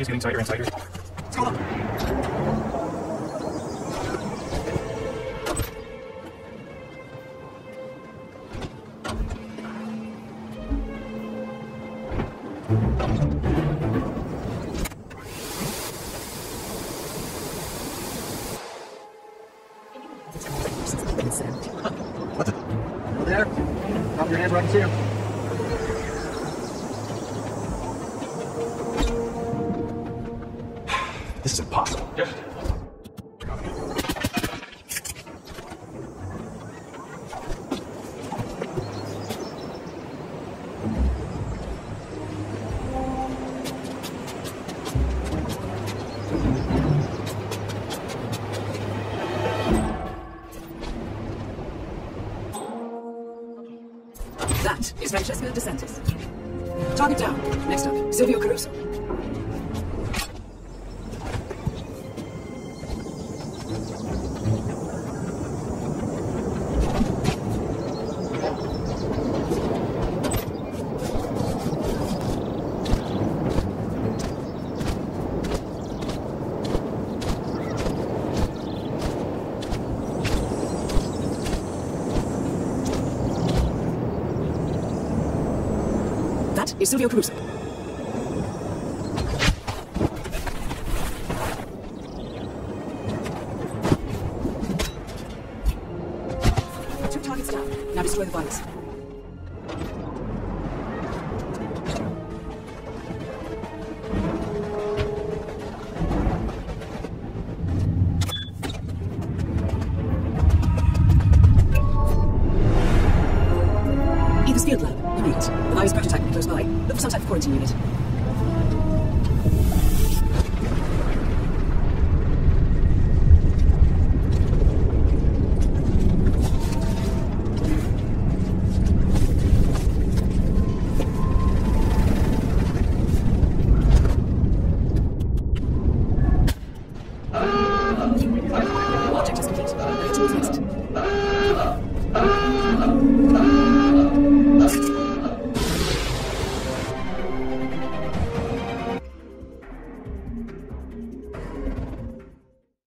is getting tighter and tighter. What's going on? What the? Over there. Top of your hands where I can see them. This is impossible. Yes. That is Francesca DeSantis. Target down. Next up, Silvio Caruso. That is Silvio Caruso. Two targets down. Now destroy the bodies. Edith's field lab. We need it. The virus prototype will be close by. Look for some type of quarantine unit. Object is